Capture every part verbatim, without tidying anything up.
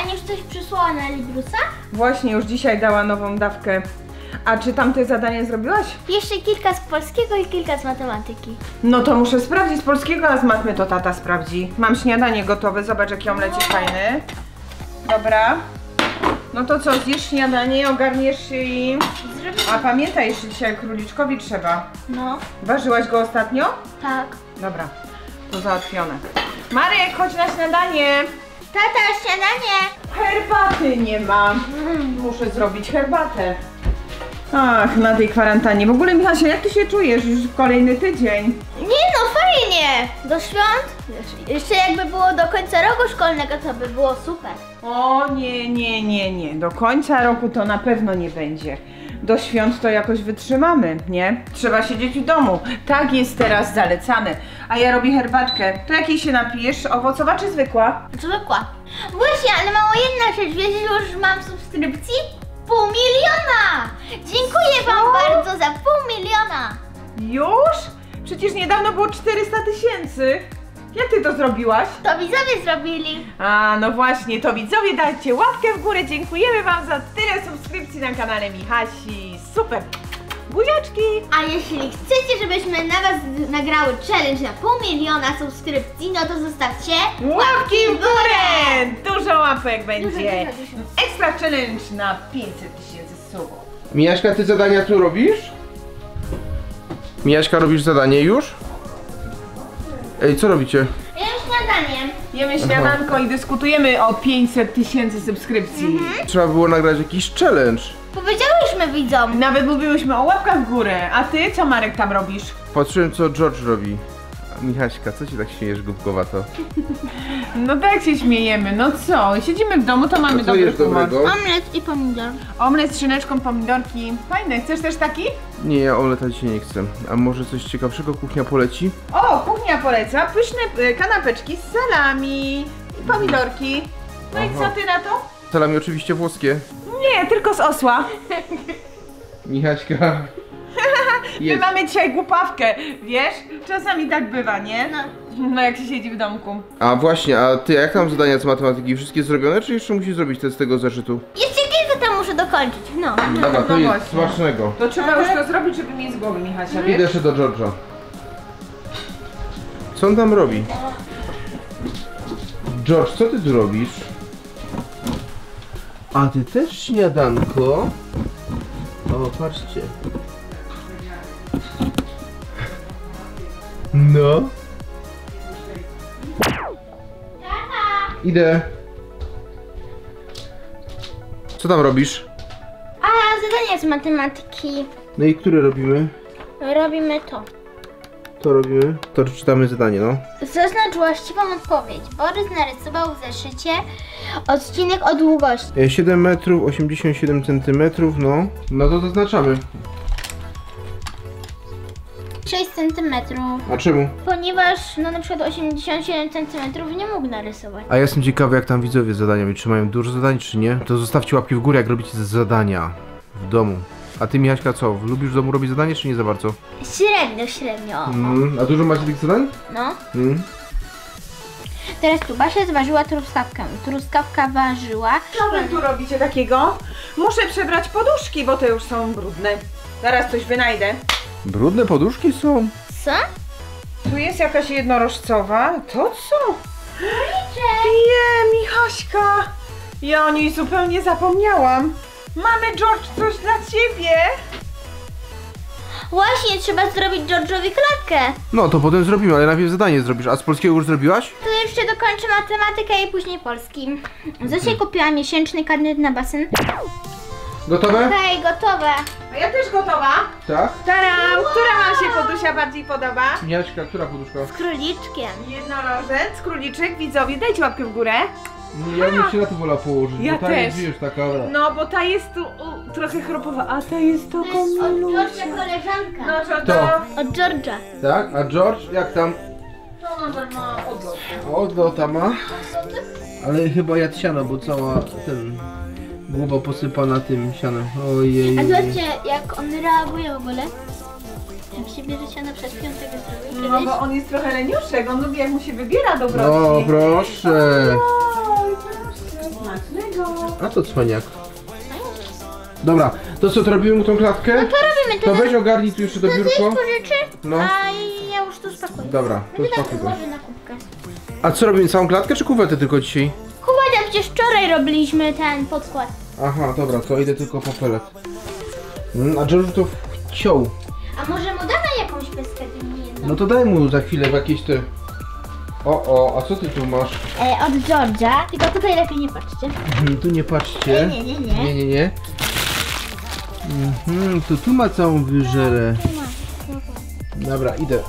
Pani już coś przysłała na Librusa? Właśnie, już dzisiaj dała nową dawkę. A czy tamte zadanie zrobiłaś? Jeszcze kilka z polskiego i kilka z matematyki. No to muszę sprawdzić z polskiego, a z matmy to tata sprawdzi. Mam śniadanie gotowe, zobacz jaki omlecik fajny. Dobra. No to co, zjesz śniadanie, ogarniesz się i... A pamiętaj, jeszcze dzisiaj króliczkowi trzeba. No. Ważyłaś go ostatnio? Tak. Dobra, to załatwione. Marek, chodź na śniadanie. Tata, śniadanie! Herbaty nie mam. Muszę zrobić herbatę. Ach, na tej kwarantannie. W ogóle, Michasia, jak ty się czujesz? Już kolejny tydzień. Nie no, fajnie! Do świąt? Jeszcze jakby było do końca roku szkolnego, to by było super. O nie, nie, nie, nie. Do końca roku to na pewno nie będzie. Do świąt to jakoś wytrzymamy, nie? Trzeba siedzieć w domu. Tak jest teraz zalecane. A ja robię herbatkę. To jakiej się napijesz? Owocowa czy zwykła? Zwykła. Właśnie, ale mało jedna rzecz. Wiecie, że już mam subskrypcji? Pół miliona! Dziękuję wam Co? bardzo za pół miliona! Już? Przecież niedawno było czterysta tysięcy. Jak ty to zrobiłaś? To widzowie zrobili. A, no właśnie, to widzowie, dajcie łapkę w górę. Dziękujemy wam za tyle subskrypcji na kanale Michasi. Super! Buziaczki! A jeśli chcecie, żebyśmy na was nagrały challenge na pół miliona subskrypcji, no to zostawcie Łapki w górę! Dużo łapek będzie. Dużo, dużo, dużo. Ekstra challenge na pięćset tysięcy subów. Mijaśka, ty zadania tu robisz? Mijaśka, robisz zadanie już? Ej, co robicie? Jem śniadanie. Jemy śniadanko i dyskutujemy o pięćset tysięcy subskrypcji. Trzeba było nagrać jakiś challenge. Powiedziałyśmy widzom. Nawet mówiłyśmy o łapkach w górę. A ty co, Marek, tam robisz? Patrzyłem, co George robi. Michaśka, co ci tak śmiejesz głupkowato? No tak się śmiejemy, no co? Siedzimy w domu, to mamy co dobry jest humor. dobrego? Omlet i pomidor. Omlet z szyneczką, pomidorki. Fajne, chcesz też taki? Nie, ja omleta dzisiaj nie chcę. A może coś ciekawszego kuchnia poleci? O, kuchnia poleca. Pyszne y, kanapeczki z salami i pomidorki. No i Aha. co ty na to? Salami oczywiście włoskie. Nie, tylko z osła. Michaśka. My Jest. mamy dzisiaj głupawkę, wiesz? Czasami tak bywa, nie? No. No jak się siedzi w domku. A właśnie, a ty jak tam zadania z matematyki? Wszystkie zrobione, czy jeszcze musisz zrobić te z tego zeszytu? Jeszcze kilka tam muszę dokończyć, no. Dobra, to no jest właśnie. smacznego. To trzeba już to zrobić, żeby mieć z głowy, Michasia, Idę wiesz? jeszcze do George'a. Co on tam robi? George, co ty tu robisz? A ty też śniadanko? O, patrzcie. No. Idę. Co tam robisz? A zadanie z matematyki. No i które robimy? Robimy to. To robimy? To czytamy zadanie, no. Zaznacz właściwą odpowiedź. Borys narysował w zeszycie odcinek o długości E, siedem metrów, osiemdziesiąt siedem centymetrów, no. No to zaznaczamy. sześć centymetrów. A czemu? Ponieważ no na przykład osiemdziesiąt siedem centymetrów nie mógł narysować. A ja jestem ciekawy, jak tam widzowie z zadaniami, czy mają dużo zadań, czy nie. To zostawcie łapki w górę, jak robicie zadania w domu. A ty, Michaśka, co? Lubisz w domu robić zadanie, czy nie za bardzo? Średnio, średnio. Mm, a dużo macie tych zadań? No. Mm. Teraz tu Basia zważyła truskawkę. Truskawka ważyła. Co wy tu robicie takiego? Muszę przebrać poduszki, bo te już są brudne. Zaraz coś wynajdę. Brudne poduszki są. Co? Tu jest jakaś jednorożcowa. To co? Je, Michaśka! Ja o niej zupełnie zapomniałam. Mamy, George, coś dla ciebie. Właśnie, trzeba zrobić George'owi klatkę. No to potem zrobimy, ale najpierw zadanie zrobisz. A z polskiego już zrobiłaś? To jeszcze dokończę matematykę i później polski. Zosia kupiła miesięczny karnet na basen. Gotowe? Okej, gotowe. A ja też gotowa. Tak. Taram! Która wam się podusia bardziej podoba? Michaśka, która poduszka? Z króliczkiem. Jednorożec, króliczek, widzowie, dajcie łapkę w górę. Nie, ja bym się na to wolała położyć, Ja bo ta też. jest, wiesz, taka... No, bo ta jest tu u, trochę chropowa, a ta jest To taka jest od milusia. George'a koleżanka. No to To. to... Od George'a. Tak? A George, jak tam? To no to ma odlot. Odlota ma. Ale chyba jadł siano, bo cała ten... głowa posypana tym sianem. Ojej. A zobaczcie, jak on reaguje w ogóle. Jak się bierze się na przez piątek zrobił No kiedyś. bo on jest trochę leniuszek, on lubi jak mu się wybiera No dobroci. proszę. Oj, proszę. Smacznego. to? A to cwaniak. Dobra, to co, to robimy mu tą klatkę? No to robimy, to To weź ogarnij tu jeszcze to to biurko. zjeść pożyczy, No. a ja już tu spakuję. Dobra, to No tak, spakuj to. złożę na kubkę. A co robimy, całą klatkę czy kuwetę tylko dzisiaj? Kuba, przecież wczoraj robiliśmy ten podkład. Aha, dobra, to idę tylko po pelet. Mm, a George to chciał. A może mu damy jakąś peskę jedną? No to daj mu za chwilę w jakieś te... O, o, a co ty tu masz? E, od George'a, tylko tutaj lepiej nie patrzcie. Mhm, tu nie patrzcie. Nie, nie, nie. Nie, nie, nie. Mhm, to tu ma całą wyżerę. Dobra, idę.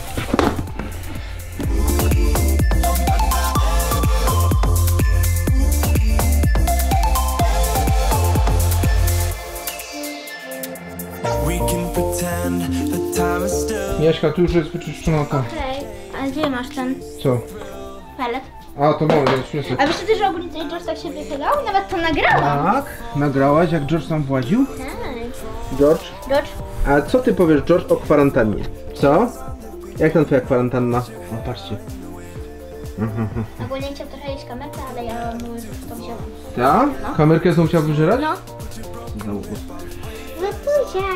We can pretend that time is still. Jaśka, tu już jest wyczyszczona ta. Okej, a gdzie masz ten Co? pelet? A, to mamy, teraz śmieszne. A wiesz ty, że ogólnie tutaj George tak się wychylał? Nawet to nagrałam. Tak, nagrałaś jak George tam właził? Tak. George? George? A co ty powiesz, George, o kwarantannie? Co? Jak tam twoja kwarantanna? O, patrzcie. Ogólnie chciał trochę jeść kamerkę, ale ja mu to wziąłam. Ta? No. Kamerkę znowu chciał wyżerać? No. Znowu. No buziak.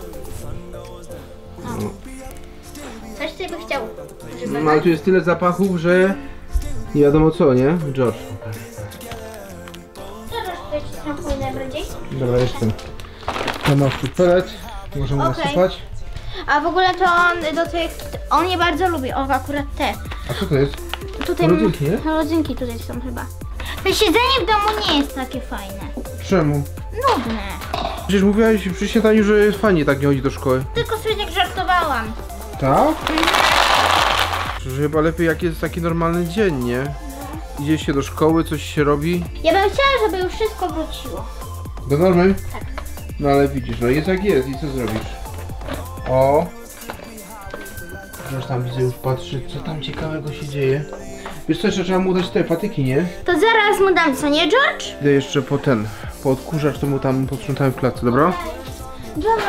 No. Coś ty by chciał. Żeby... No ale tu jest tyle zapachów, że nie wiadomo co, nie? George. Co George, powiedzieć trochę najbardziej? Dobra, jestem. To masz tu pelet, możemy Okej. nasypać. A w ogóle to on do tych, on je bardzo lubi, o akurat te. A co to jest? Tutaj Rodzynki, nie? Rodzynki tutaj są chyba. To siedzenie w domu nie jest takie fajne. Czemu? Nudne. Przecież mówiłaś przy śniadaniu, że jest fajnie tak nie chodzić do szkoły. Tylko sobie tak żartowałam. Tak? Że chyba lepiej jak jest taki normalny dzień, nie? Idzie się do szkoły, coś się robi. Ja bym chciała, żeby już wszystko wróciło. Do normy? Tak. No ale widzisz, no jest jak jest i co zrobisz? O! Już tam widzę, już patrzy, co tam ciekawego się dzieje. Wiesz co, jeszcze trzeba mu dać te patyki, nie? To zaraz mu dam, co nie, George? Idę jeszcze po ten, po odkurzacz, to mu tam posprzątałem w klatce, dobra? George.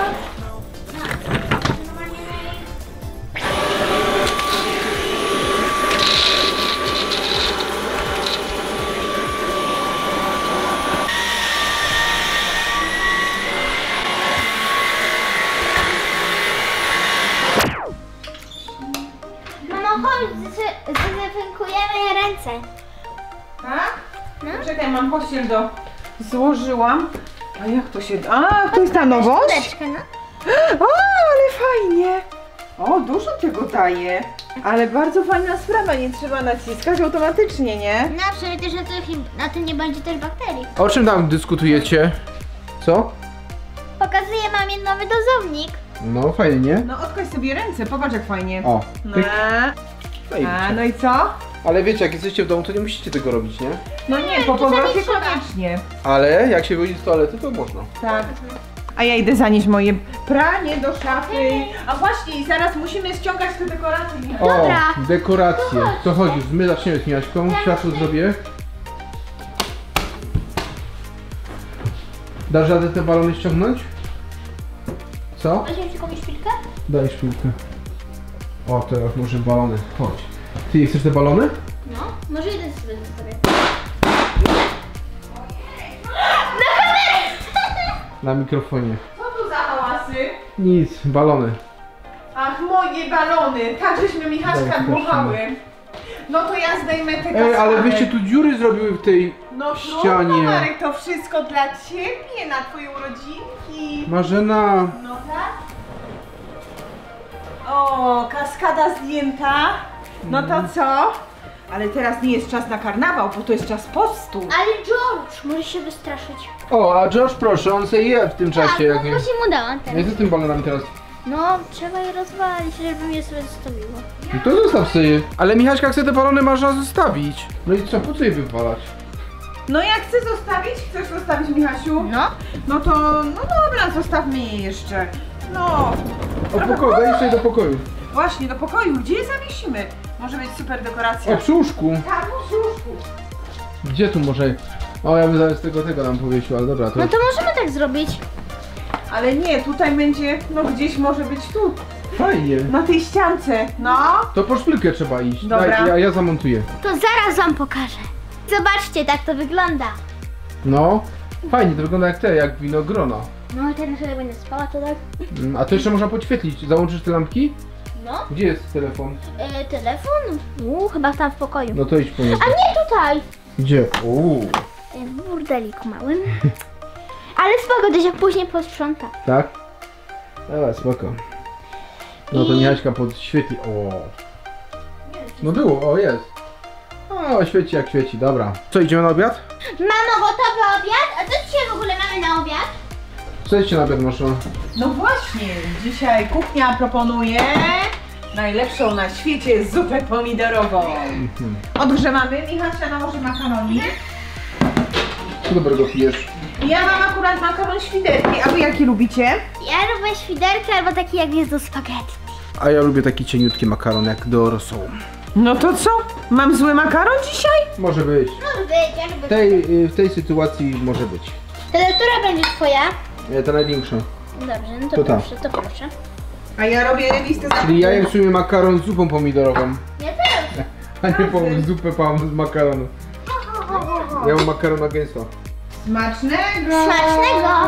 Mamo, chodź, zde- zdezynfekujemy ręce. Tak? No. Czekaj, mam pościel do... Złożyłam. A jak to się... A, to jest ta nowość? Kuleczkę, no. O, ale fajnie. O, dużo tego daje. Ale bardzo fajna sprawa, nie trzeba naciskać automatycznie, nie? No, przecież na, tym, na tym nie będzie też bakterii. O czym tam dyskutujecie? Co? Pokazuję mamie nowy dozownik. No fajnie, nie? No odkaź sobie ręce, popatrz jak fajnie. O, No, pyk. a, Zajebiście. no i co? Ale wiecie, jak jesteście w domu, to nie musicie tego robić, nie? No nie, po czasami powrocie trzeba. koniecznie. Ale jak się wyjdzie z toalety, to można. Tak. A ja idę zanieść moje pranie do szafy. A właśnie, i zaraz musimy ściągać te dekoracje. Dobra. O, dekoracje. Co chodzi? My zaczniemy z Miaśką. Światło zrobię. Dasz radę te balony ściągnąć? Co? Weźmiesz jakąś szpilkę? Daj szpilkę. O, teraz może balony. Chodź. Ty chcesz te balony? No, może jeden sobie zostawię. Na mikrofonie. Co tu za hałasy? Nic, balony. Ach, moje balony. Tak, żeśmy Michaśka Daj, dmuchały. No to ja zdejmę te kaskady. Ej, ale wyście tu dziury zrobiły w tej No ścianie. trudno, Marek, to wszystko dla ciebie, na twoje urodzinki. Marzena. No tak? O, kaskada zdjęta. No to co? Ale teraz nie jest czas na karnawał, bo to jest czas postu. Ale George może się wystraszyć. O, a George proszę, on sobie je w tym czasie. Tak, jak no nie... właśnie mu dałam teraz. Ja co z tym balonami teraz? No, trzeba je rozwalić, żebym je sobie zostawiła. No to zostaw sobie je. Ale Michaśka chce te balony można zostawić. No i co, po co je wywalać? No jak chcę zostawić? Chcesz zostawić, Michasiu? No. No to, no dobra, zostawmy je jeszcze. No, O pokoju, daj sobie do pokoju. właśnie, do pokoju. Gdzie je zawiesimy? Może być super dekoracja. O, przy łóżku. Tak, przy łóżku. Gdzie tu może? O, ja bym zamiast tego tego nam powiesił, ale dobra, to... No to możemy tak zrobić. Ale nie, tutaj będzie, no gdzieś może być tu, Fajnie. na tej ściance. No. To po szpilkę trzeba iść. Dobra. Daj, ja, ja zamontuję. To zaraz wam pokażę. Zobaczcie, tak to wygląda. No, fajnie, to wygląda jak te, jak winogrona. No i teraz jak będę spała, to tak? Mm, A to jeszcze można podświetlić. Załączysz te lampki? No. Gdzie jest telefon? E, telefon? Uuu, chyba tam w pokoju. No to idź po niego. A nie tutaj! Gdzie? Uuu, E, W burdeliku małym. Ale spoko, to się później posprząta. tak? Dobra, spoko. No to I- Michaśka podświetli. O. No było, o jest. O, świeci jak świeci, dobra. Co, idziemy na obiad? Mamo, gotowy obiad? A co dzisiaj w ogóle mamy na obiad? Co jest na obiad, Maszo? No właśnie, dzisiaj kuchnia proponuje najlepszą na świecie zupę pomidorową. Odgrzewamy, Michasia nałoży makaronik. Co dobrego pijesz? Ja mam akurat makaron świderki, a wy jaki lubicie? Ja lubię świderkę albo taki jak jest do spaghetti. A ja lubię taki cieniutki makaron, jak do rosołu. No to co? Mam zły makaron dzisiaj? Może być. Może być, ja lubię. W tej, y, w tej sytuacji może być. Tyle, która będzie twoja? E, Ta największa. Dobrze, no to, To tak. proszę, to proszę. A ja robię listę zakupów. Czyli ja jem w sumie makaron z zupą pomidorową. Ja też. A nie po zupę pan z makaronu. Ja mam makarona gęsto. Smacznego! Smacznego!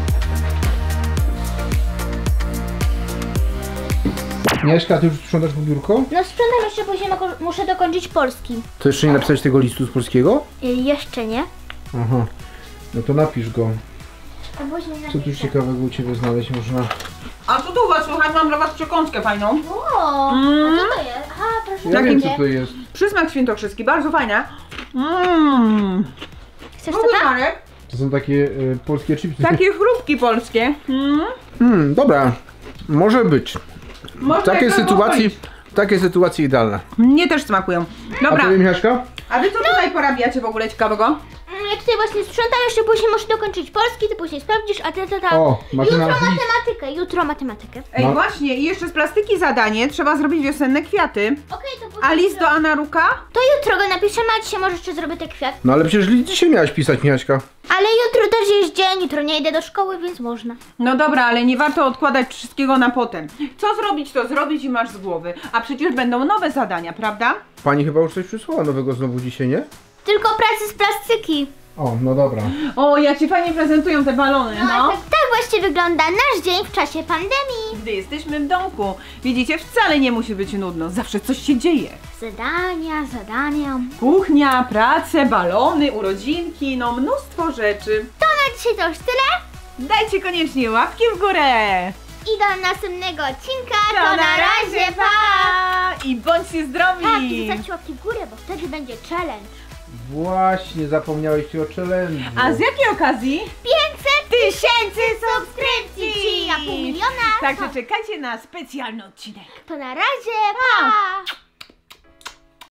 Mieszka, ty już sprzątasz po biurko? No sprzątam jeszcze później, mako- muszę dokończyć polski. To jeszcze nie napisać tego listu z polskiego? Y, jeszcze nie. Aha. No to napisz go. A później Co tu ciekawego u Ciebie znaleźć można? A co tu u was słychać? Mam dla was przekąskę fajną. O, Mm. a co to jest? Aha, proszę. Ja Jakim wiem bardzo. co to jest. Przysmak świętokrzyski, bardzo fajna. Mmm. Chcesz to tam? To są takie y, polskie chipsy. Takie chrupki polskie. Mm. Hmm, dobra. Może być. W Można takiej jak sytuacji, być. w takiej sytuacji idealne. Mnie też smakują. A Dobra, Tobie, Michaśka? a wy co tutaj porabiacie w ogóle ciekawego? Mm, Ja tutaj właśnie sprzątam, jeszcze później muszę dokończyć polski, ty później sprawdzisz, a ty to tam. O, Martyna, Jutro list. matematykę, jutro matematykę. Ej, No. właśnie, i jeszcze z plastyki zadanie. Trzeba zrobić wiosenne kwiaty. Okej, to później. A list do Anaruka? To jutro go napiszemy, a dzisiaj może jeszcze zrobię te kwiaty. No ale przecież list dzisiaj miałaś pisać, Michaśka. Ale jutro też jest dzień, jutro nie idę do szkoły, więc można. No dobra, ale nie warto odkładać wszystkiego na potem. Co zrobić, to zrobić i masz z głowy. A przecież będą nowe zadania, prawda? Pani chyba już coś przysłała nowego znowu dzisiaj, nie? Tylko pracy z plastyki. O, no dobra. O, jak ci fajnie prezentują te balony, No, no. tak, tak właśnie wygląda nasz dzień w czasie pandemii. Gdy jesteśmy w domku. Widzicie, wcale nie musi być nudno. Zawsze coś się dzieje. Zadania, zadania. Kuchnia, prace, balony, urodzinki, no mnóstwo rzeczy. To na dzisiaj to już tyle. Dajcie koniecznie łapki w górę. I do następnego odcinka. To na razie, pa! I bądźcie zdrowi! Tak, i zostawcie łapki w górę, bo wtedy będzie challenge. Właśnie, zapomniałeś ci o challenge. A z jakiej okazji? pięćset tysięcy subskrypcji! Czyli a pół miliona. Także To, czekajcie na specjalny odcinek. to na razie, pa!